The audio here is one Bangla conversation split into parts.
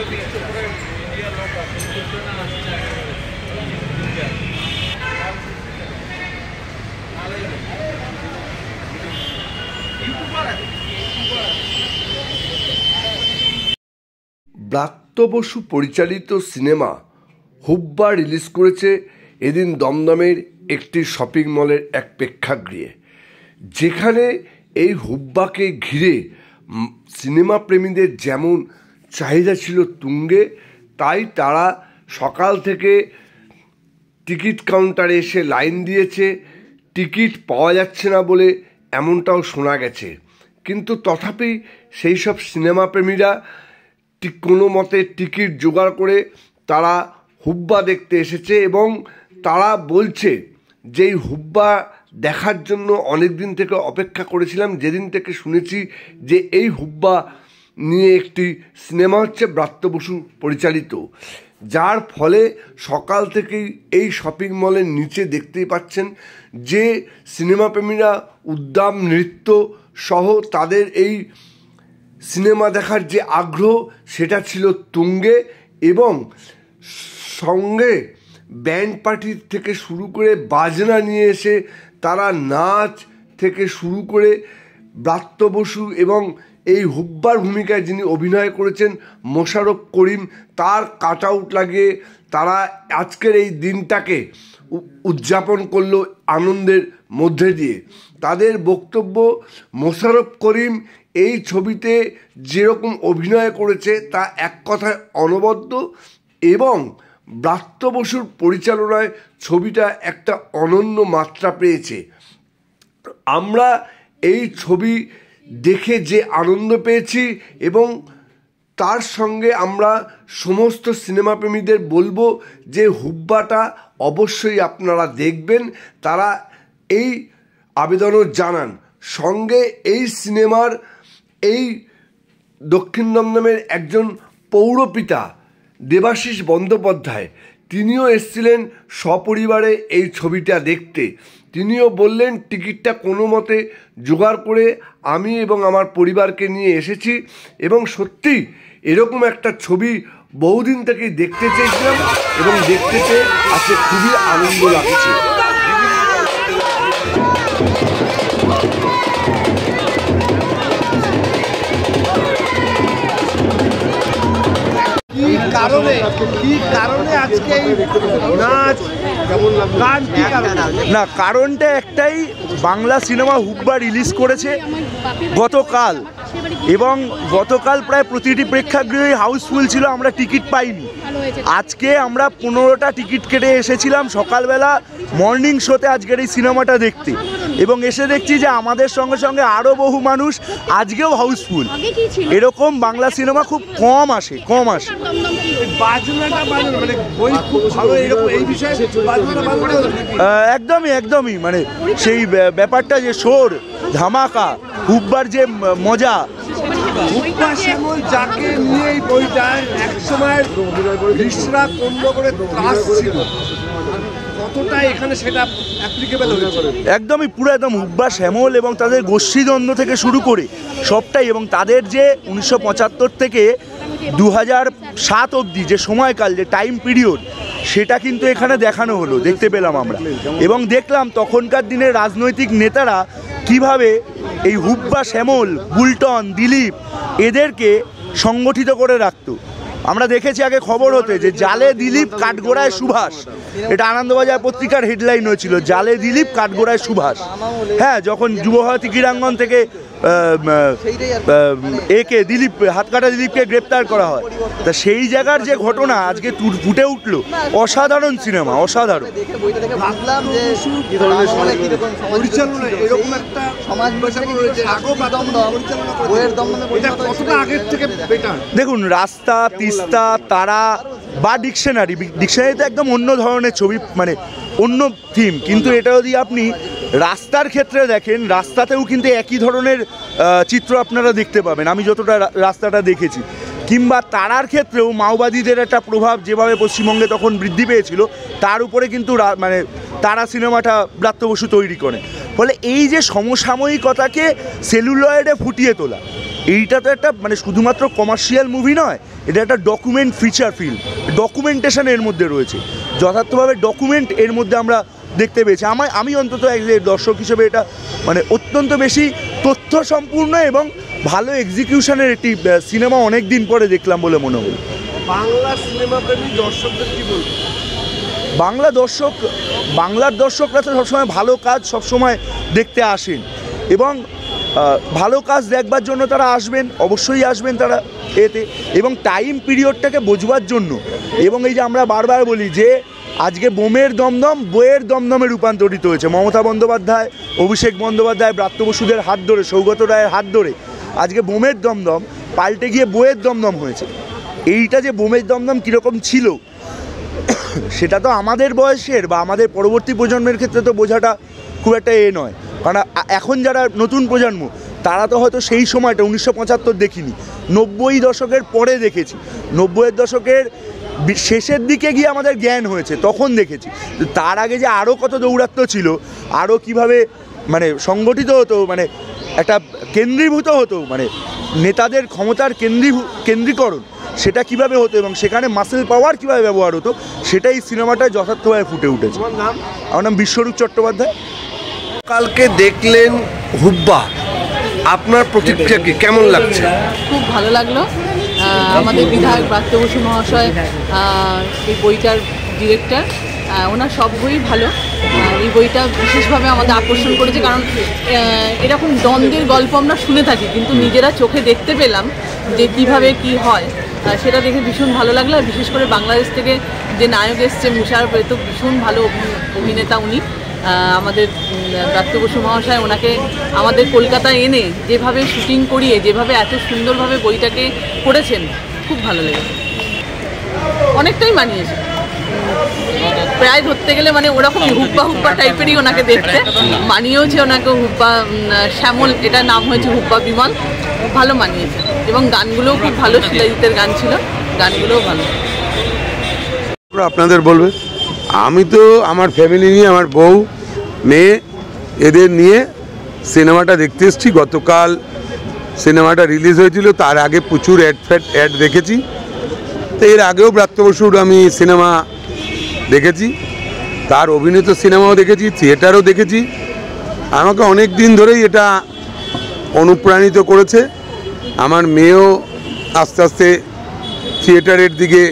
ব্রাত্য বসু পরিচালিত সিনেমা হুব্বা রিলিজ করেছে এদিন দমদমের একটি শপিং মলের এক প্রেক্ষাগৃহে, যেখানে এই হুব্বাকে ঘিরে সিনেমা প্রেমীদের যেমন চাহিদা ছিল তুঙ্গে, তাই তারা সকাল থেকে টিকিট কাউন্টারে এসে লাইন দিয়েছে। টিকিট পাওয়া যাচ্ছে না বলে এমনটাও শোনা গেছে, কিন্তু তথাপি সেই সব সিনেমা প্রেমীরা কোনো মতে টিকিট জোগাড় করে তারা হুব্বা দেখতে এসেছে এবং তারা বলছে যে এই হুব্বা দেখার জন্য অনেক দিন থেকে অপেক্ষা করেছিলাম, যেদিন থেকে শুনেছি যে এই হুব্বা নিয়ে একটি সিনেমা হচ্ছে ব্রাত্য বসু পরিচালিত, যার ফলে সকাল থেকেই এই শপিং মলের নিচে দেখতেই পাচ্ছেন যে সিনেমা প্রেমীরা উদ্দাম নৃত্য সহ তাদের এই সিনেমা দেখার যে আগ্রহ সেটা ছিল তুঙ্গে, এবং সঙ্গে ব্যান্ড পার্টি থেকে শুরু করে বাজনা নিয়ে এসে তারা নাচ থেকে শুরু করে ব্রাত্য বসু এবং এই হুব্বার ভূমিকায় যিনি অভিনয় করেছেন মোশাররফ করিম, তার কাট আউট লাগিয়ে তারা আজকের এই দিনটাকে উদযাপন করলো আনন্দের মধ্যে দিয়ে। তাদের বক্তব্য, মোশাররফ করিম এই ছবিতে যেরকম অভিনয় করেছে তা এক কথায় অনবদ্য, এবং ব্রাত্য বসুর পরিচালনায় ছবিটা একটা অনন্য মাত্রা পেয়েছে। আমরা এই ছবি দেখে যে আনন্দ পেয়েছি এবং তার সঙ্গে আমরা সমস্ত সিনেমাপ্রেমীদের বলবো যে হুব্বাটা অবশ্যই আপনারা দেখবেন, তারা এই আবেদনও জানান। সঙ্গে এই সিনেমার এই দক্ষিণ দমদমের একজন পৌরপিতা দেবাশিস বন্দ্যোপাধ্যায়, তিনিও এসেছিলেন সপরিবারে এই ছবিটা দেখতে। তিনিও বললেন টিকিটটা কোনো মতে জোগাড় করে আমি এবং আমার পরিবারকে নিয়ে এসেছি, এবং সত্যি এরকম একটা ছবি বহুদিন থেকেই দেখতে চেয়েছিলাম এবং দেখতে চেয়ে আজকে খুবই আনন্দ লাগছে। না, কারণটা একটাই, বাংলা সিনেমা হুব্বা রিলিজ করেছে গতকাল, এবং গতকাল প্রায় প্রতিটি প্রেক্ষাগৃহে হাউসফুল ছিল, আমরা টিকিট পাইনি। আজকে আমরা 15টা টিকিট কেটে এসেছিলাম সকালবেলা মর্নিং শোতে আজকের এই সিনেমাটা দেখতে, এবং এসে দেখছি যে আমাদের সঙ্গে সঙ্গে আরও বহু মানুষ আজকেও হাউসফুল। এরকম বাংলা সিনেমা খুব কম আসে। একদমই মানে সেই ব্যাপারটা যে শোর ধামাকা, হুব্বার যে মজা, যাকে নিয়ে এই বইটা একসময় রিসরা পণ্য করে ত্রাস ছিল, কতটা এখানে সেটা অ্যাপ্লিকেবল হয়েছে। একদমই পুরো একদম হুব্বা শ্যামল এবং তাদের গোষ্ঠীদ্বন্দ্ব থেকে শুরু করে সবটাই, এবং তাদের যে 1975 থেকে 2007 অবধি যে সময়কাল, যে টাইম পিরিয়ড, সেটা কিন্তু এখানে দেখানো হলো, দেখতে পেলাম আমরা, এবং দেখলাম তখনকার দিনের রাজনৈতিক নেতারা কিভাবে এই হুব্বা শ্যামল, বুলটন, দিলীপ এদেরকে সংগঠিত করে রাখতো। আমরা দেখেছি আগে খবর হতে যে জালে দিলীপ কাঠগোড়ায় সুভাষ, এটা আনন্দবাজার পত্রিকার হেডলাইন হয়েছিল, জালে দিলীপ কাঠগোড়ায় সুভাষ। হ্যাঁ, যখন যুবভারতী ক্রীড়াঙ্গন থেকে একে দিলীপ, হাতকাটা দিলীপকে গ্রেপ্তার করা হয়, তা সেই জায়গার যে ঘটনা আজকে ফুটে উঠলো, অসাধারণ সিনেমা, অসাধারণ। দেখুন, রাস্তা, তিস্তা, তারা বা ডিকশনারিতে একদম অন্য ধরনের ছবি, মানে অন্য থিম, কিন্তু এটা যদি আপনি রাস্তার ক্ষেত্রে দেখেন, রাস্তাতেও কিন্তু একই ধরনের চিত্র আপনারা দেখতে পাবেন, আমি যতটা রাস্তাটা দেখেছি। কিংবা তারার ক্ষেত্রেও মাওবাদীদের একটা প্রভাব যেভাবে পশ্চিমবঙ্গে তখন বৃদ্ধি পেয়েছিল, তার উপরে কিন্তু মানে তারা সিনেমাটা ব্রাত্য বসু তৈরি করে। ফলে এই যে সমসাময়িকতাকে সেলুলয়েডে ফুটিয়ে তোলা, এইটা তো একটা মানে শুধুমাত্র কমার্শিয়াল মুভি নয়, এটা একটা ডকুমেন্ট ফিচার ফিল্ম, ডকুমেন্টেশন এর মধ্যে রয়েছে, যথার্থভাবে ডকুমেন্ট এর মধ্যে আমরা দেখতে পেয়েছি। আমি অন্তত এক দর্শক হিসেবে এটা মানে অত্যন্ত বেশি তথ্য সম্পূর্ণ এবং ভালো এক্সিকিউশনের একটি সিনেমা অনেক দিন পরে দেখলাম বলে মনে হল। বাংলা সিনেমা প্রেমী দর্শকদের কি বলবো? বাংলার দর্শকরা তো সবসময় ভালো কাজ সবসময় দেখতে আসেন এবং ভালো কাজ দেখবার জন্য তারা আসবেন, অবশ্যই আসবেন তারা এতে, এবং টাইম পিরিয়ডটাকে বোঝবার জন্য। এবং এই যে আমরা বারবার বলি যে আজকে বোমের দমদম বইয়ের দমদমে রূপান্তরিত হয়েছে। মমতা বন্দ্যোপাধ্যায়, অভিষেক বন্দ্যোপাধ্যায়, ব্রাত্য বসুদের হাত ধরে, সৌগত রায়ের হাত ধরে আজকে বোমের দমদম পাল্টে গিয়ে বইয়ের দমদম হয়েছে। এইটা যে বোমের দমদম কীরকম ছিল সেটা তো আমাদের বয়সের বা আমাদের পরবর্তী প্রজন্মের ক্ষেত্রে তো বোঝাটা খুব একটা নয়, কারণ এখন যারা নতুন প্রজন্ম তারা তো হয়তো সেই সময়টা 1975 দেখিনি, 90 দশকের পরে দেখেছি, 90-এর দশকের শেষের দিকে গিয়ে আমাদের জ্ঞান হয়েছে, তখন দেখেছি। তার আগে যে আরও কত দৌরাত্ম্য ছিল, আরও কিভাবে মানে সংগঠিত হতো, মানে একটা কেন্দ্রীভূত হতো, মানে নেতাদের ক্ষমতার কেন্দ্রীকরণ সেটা কিভাবে হতো এবং সেখানে মাসেল পাওয়ার কীভাবে ব্যবহার হতো, সেটাই সিনেমাটায় যথার্থভাবে ফুটে উঠেছে। আমার নাম বিশ্বরূপ চট্টোপাধ্যায়। কালকে দেখলেন হুব্বা, আপনার প্রতিক্রিয়া কি, কেমন লাগছে? খুব ভালো লাগলো। আমাদের বিধায়ক ব্রাত্য বসু মহাশয় এই বইটার ডিরেক্টর, ওনার সব বই ভালো। এই বইটা বিশেষভাবে আমাদের আকর্ষণ করেছে কারণ এরকম দ্বন্দ্বের গল্প আমরা শুনে থাকি, কিন্তু নিজেরা চোখে দেখতে পেলাম যে কিভাবে কি হয়, সেটা দেখে ভীষণ ভালো লাগলো। আর বিশেষ করে বাংলাদেশ থেকে যে নায়ক এসছে মুশারফ, তো ভীষণ ভালো অভিনেতা উনি। আমাদের ব্রাত্য বসু মহাশয় ওনাকে আমাদের কলকাতায় এনে যেভাবে শুটিং করিয়ে যেভাবে এত সুন্দরভাবে বইটাকে করেছেন, খুব ভালো লেগেছে, অনেকটাই মানিয়েছে। প্রায় ধরতে গেলে মানে ওরকমই হুব্বা টাইপেরই ওনাকে দেখতে মানিয়েওছে, ওনাকে হুব্বা শ্যামল এটা নাম হয়েছে, হুব্বা বিমল, ভালো মানিয়েছে। এবং গানগুলোও খুব ভালো, শিলাজিতের গান ছিল, গানগুলোও ভালো। আপনাদের বলবে, আমি তো আমার ফ্যামিলি নিয়ে, আমার বউ মেয়ে এদের নিয়ে সিনেমাটা দেখতে এসেছি। গতকাল সিনেমাটা রিলিজ হয়েছিল, তার আগে প্রচুর অ্যাড দেখেছি। তো এর আগেও ব্রাত্য বসুর আমি সিনেমা দেখেছি, তার অভিনীত সিনেমাও দেখেছি, থিয়েটারও দেখেছি। আমাকে অনেক দিন ধরেই এটা অনুপ্রাণিত করেছে। আমার মেয়েও আস্তে আস্তে থিয়েটারের দিকে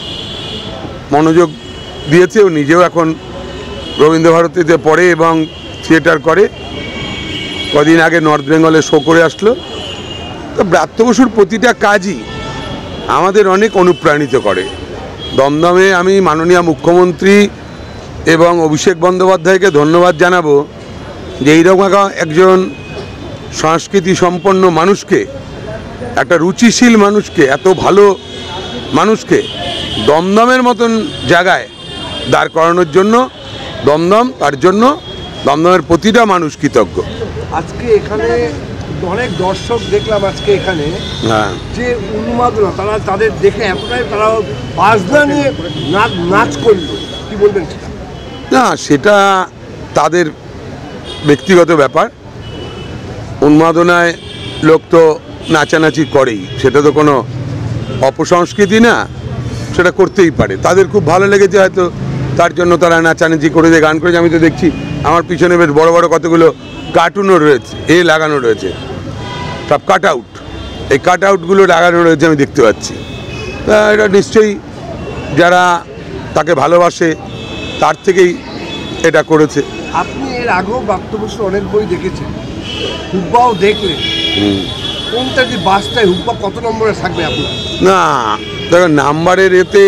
মনোযোগ দিয়েছে, ও নিজেও এখন রবীন্দ্রভারতীতে পড়ে এবং থিয়েটার করে। কদিন আগে নর্থ বেঙ্গলে শো করে আসলো। তো ব্রাত্য বসুর প্রতিটা কাজই আমাদের অনেক অনুপ্রাণিত করে। দমদমে আমি মাননীয় মুখ্যমন্ত্রী এবং অভিষেক বন্দ্যোপাধ্যায়কে ধন্যবাদ জানাবো যে এইরকম একজন সংস্কৃতি সম্পন্ন মানুষকে, একটা রুচিশীল মানুষকে, এত ভালো মানুষকে দমদমের মতন জায়গায় দাঁড় করানোর জন্য তার জন্য দমদমের প্রতিটা মানুষ কৃতজ্ঞ। আজকে এখানে অনেক দর্শক দেখলাম আজকে এখানে, যে উন্মাদনা, তারা তাদের দেখে এতটাই তারা বাজনা নিয়ে নাচ করলো, কি বলবেন সেটা? না, সেটা তাদের ব্যক্তিগত ব্যাপার। উন্মাদনায় লোক তো নাচানাচি করেই, সেটা তো কোনো অপসংস্কৃতি না, সেটা করতেই পারে। তাদের খুব ভালো লেগেছে হয়তো, তার জন্য তারা নাচানাচি করেছে, গান করেছে। আমি তো দেখছি আমার পিছনে বেশ বড় বড় কতগুলো কার্টুনও রয়েছে, লাগানো রয়েছে, সব কাট আউট। এই কাট আউটগুলো লাগানো রয়েছে, আমি দেখতে পাচ্ছি। এটা নিশ্চয়ই যারা তাকে ভালোবাসে তার থেকেই এটা করেছে। আপনি এর আগেও ব্রাত্য বসুর অনেক বই দেখেছেন, হুব্বাও দেখলেন, কোনটা কি বাসটায় হুব্বা কত নম্বরে থাকবে আপনার? না দেখো, নাম্বারের এতে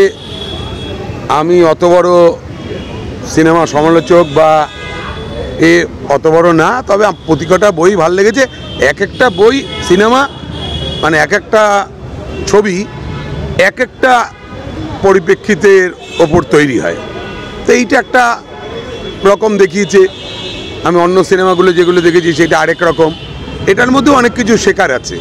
আমি অত বড় সিনেমা সমালোচক বা অত বড় না, তবে প্রতিটা বই ভালো লেগেছে। এক একটা বই সিনেমা মানে এক একটা ছবি এক একটা পরিপ্রেক্ষিতের ওপর তৈরি হয়। তো এইটা একটা রকম দেখিয়েছে, আমি অন্য সিনেমাগুলো যেগুলো দেখেছি সেটা আরেক রকম। এটার মধ্যে অনেক কিছু শেখার আছে।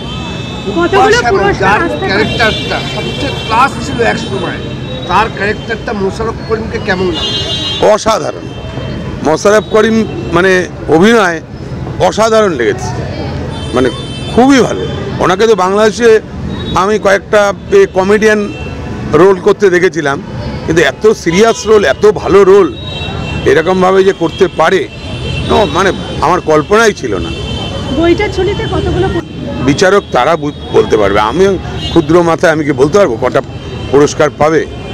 ক্যারেক্টারটা সবচেয়ে ক্লাস ছিল এক সময়, তার ক্যারেক্টারটা মোশাররফ করিমকে কেমন লাগে? অসাধারণ। মোশাররফ করিম মানে অভিনয় অসাধারণ লেগেছে, মানে খুবই ভালো। ওনাকে তো বাংলাদেশে আমি কয়েকটা কমেডিয়ান রোল করতে দেখেছিলাম, কিন্তু এত সিরিয়াস রোল, এত ভালো রোল এরকমভাবে যে করতে পারে মানে আমার কল্পনাই ছিল না। বইটার ঝুলিতে কতগুলো বিচারক তারা বলতে পারবে, আমি ক্ষুদ্র মাথায় আমি কি বলতে পারবো কটা পুরস্কার পাবে।